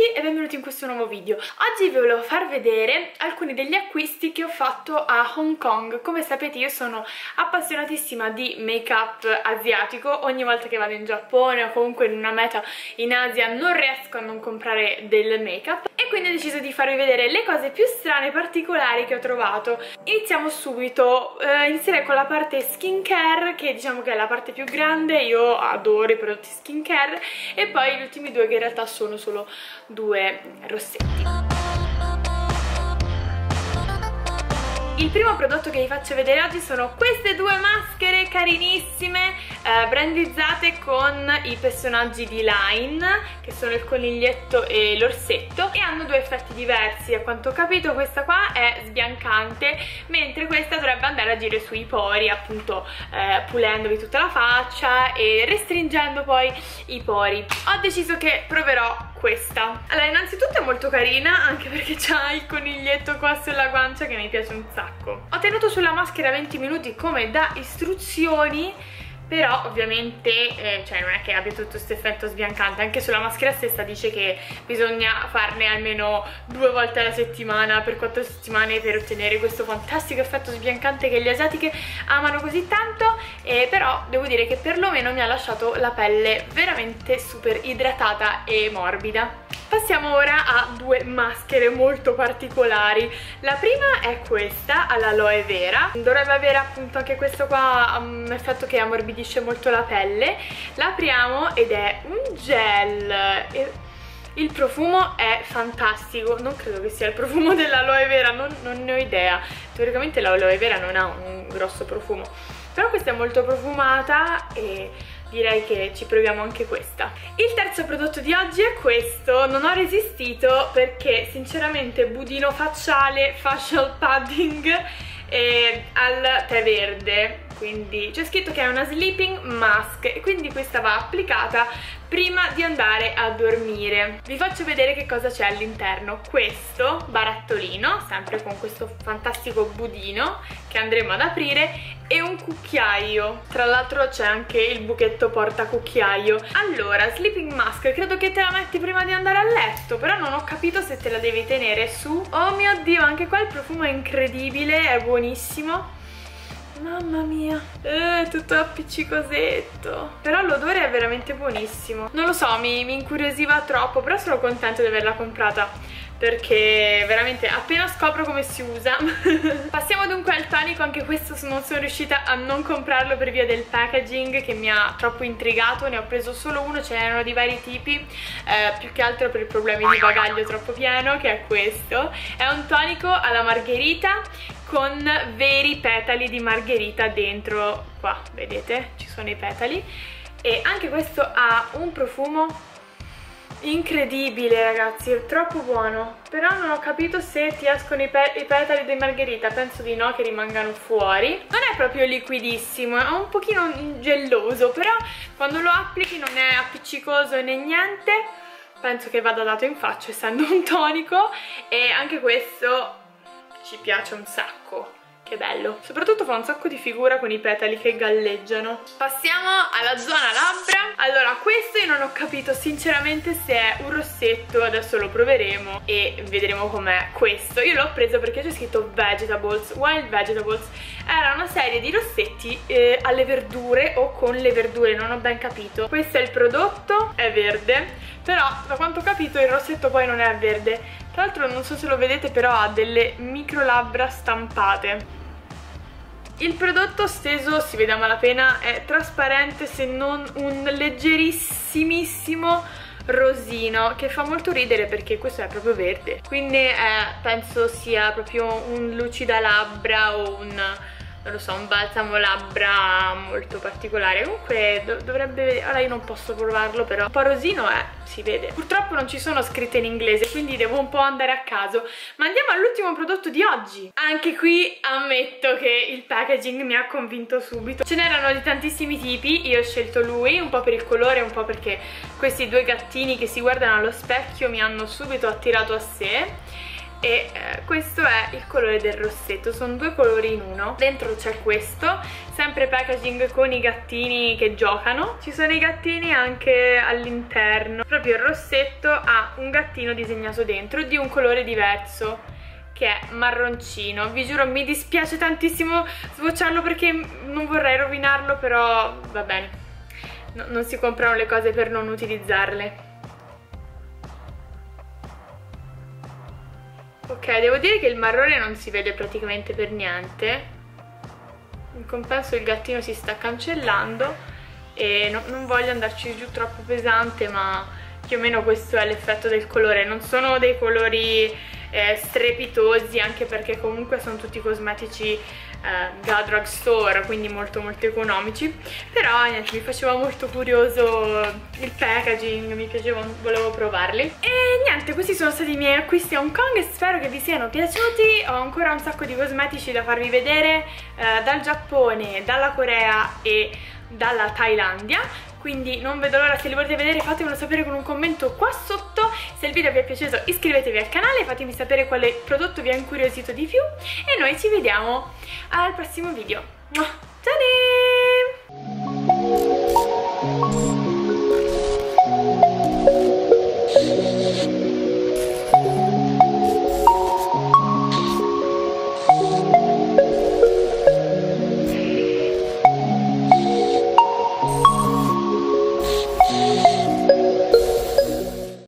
tutti e benvenuti in questo nuovo video. Oggi vi volevo far vedere alcuni degli acquisti che ho fatto a Hong Kong. Come sapete io sono appassionatissima di make-up asiatico. Ogni volta che vado in Giappone o comunque in una meta in Asia non riesco a non comprare del make-up e quindi ho deciso di farvi vedere le cose più strane e particolari che ho trovato. Iniziamo subito, inizierei con la parte skincare, che diciamo che è la parte più grande. Io adoro i prodotti skincare, e poi gli ultimi due che in realtà sono solo due rossetti. Il primo prodotto che vi faccio vedere oggi sono queste due maschere carinissime, brandizzate con i personaggi di Line, che sono il coniglietto e l'orsetto, e hanno due effetti diversi. A quanto ho capito questa qua è sbiancante, mentre questa dovrebbe andare a agire sui pori, appunto pulendovi tutta la faccia e restringendo poi i pori. Ho deciso che proverò questa. Allora, innanzitutto è molto carina, anche perché c'ha il coniglietto qua sulla guancia che mi piace un sacco. Ho tenuto sulla maschera 20 minuti come da istruzioni, però ovviamente cioè non è che abbia tutto questo effetto sbiancante. Anche sulla maschera stessa dice che bisogna farne almeno 2 volte alla settimana per 4 settimane per ottenere questo fantastico effetto sbiancante che gli asiatiche amano così tanto. Però devo dire che perlomeno mi ha lasciato la pelle veramente super idratata e morbida. Passiamo ora a due maschere molto particolari. La prima è questa all'aloe vera, dovrebbe avere appunto anche questo qua un effetto che ammorbidisce molto la pelle. La apriamo ed è un gel. Il profumo è fantastico, non credo che sia il profumo dell'aloe vera, non ne ho idea. Teoricamente l'aloe vera non ha un grosso profumo, però questa è molto profumata e direi che ci proviamo anche questa. Il terzo prodotto di oggi è questo. Non ho resistito perché sinceramente budino facciale, facial padding al tè verde, quindi c'è scritto che è una sleeping mask e quindi questa va applicata prima di andare a dormire. Vi faccio vedere che cosa c'è all'interno. Questo barattolino, sempre con questo fantastico budino che andremo ad aprire, e un cucchiaio. Tra l'altro c'è anche il buchetto porta cucchiaio. Allora, sleeping mask, credo che te la metti prima di andare a letto, però non ho capito se te la devi tenere su. Oh mio Dio, anche qua il profumo è incredibile, è buonissimo. Mamma mia, tutto appiccicosetto. Però l'odore è veramente buonissimo. Non lo so, mi incuriosiva troppo, però sono contenta di averla comprata, perché veramente appena scopro come si usa. Passiamo dunque al tonico. Anche questo non sono riuscita a non comprarlo per via del packaging che mi ha troppo intrigato. Ne ho preso solo uno, ce n'erano di vari tipi, più che altro per problemi di bagaglio troppo pieno, che è questo. È un tonico alla margherita con veri petali di margherita dentro. Qua vedete, ci sono i petali, e anche questo ha un profumo incredibile, ragazzi, è troppo buono. Però non ho capito se ti escono i petali di margherita, penso di no, che rimangano fuori. Non è proprio liquidissimo, è un pochino gelloso, però quando lo applichi non è appiccicoso né niente. Penso che vada dato in faccia, essendo un tonico. E anche questo ci piace un sacco. Che bello, soprattutto fa un sacco di figura con i petali che galleggiano. Passiamo alla zona labbra. Allora, questo io non ho capito sinceramente se è un rossetto, adesso lo proveremo e vedremo com'è questo. Io l'ho preso perché c'è scritto vegetables, wild vegetables. Era una serie di rossetti alle verdure o con le verdure, non ho ben capito. Questo è il prodotto, è verde, però da quanto ho capito il rossetto poi non è verde. Tra l'altro non so se lo vedete, però ha delle micro labbra stampate. Il prodotto steso, si vede a malapena, è trasparente, se non un leggerissimissimo rosino, che fa molto ridere perché questo è proprio verde. Quindi penso sia proprio un lucida labbra o un, non lo so, un balsamo labbra molto particolare. Comunque dovrebbe, ora io non posso provarlo, però un po' rosino è, si vede. Purtroppo non ci sono scritte in inglese, quindi devo un po' andare a caso. Ma andiamo all'ultimo prodotto di oggi. Anche qui ammetto che il packaging mi ha convinto subito. Ce n'erano di tantissimi tipi, io ho scelto lui, un po' per il colore, un po' perché questi due gattini che si guardano allo specchio mi hanno subito attirato a sé. e questo è il colore del rossetto, sono due colori in uno. Dentro c'è questo, sempre packaging con i gattini che giocano, ci sono i gattini anche all'interno. Proprio il rossetto ha un gattino disegnato dentro di un colore diverso, che è marroncino. Vi giuro, mi dispiace tantissimo swatcharlo perché non vorrei rovinarlo, però va bene, non si comprano le cose per non utilizzarle. Ok, devo dire che il marrone non si vede praticamente per niente, in compenso il gattino si sta cancellando e non voglio andarci giù troppo pesante, ma più o meno questo è l'effetto del colore. Non sono dei colori strepitosi, anche perché comunque sono tutti cosmetici da drugstore, quindi molto economici, però niente, mi faceva molto curioso il packaging, mi piaceva, volevo provarli. E niente, questi sono stati i miei acquisti a Hong Kong e spero che vi siano piaciuti. Ho ancora un sacco di cosmetici da farvi vedere dal Giappone, dalla Corea e dalla Thailandia, quindi non vedo l'ora. Se li volete vedere fatemelo sapere con un commento qua sotto. Se il video vi è piaciuto iscrivetevi al canale, fatemi sapere quale prodotto vi ha incuriosito di più e noi ci vediamo al prossimo video. Ciao!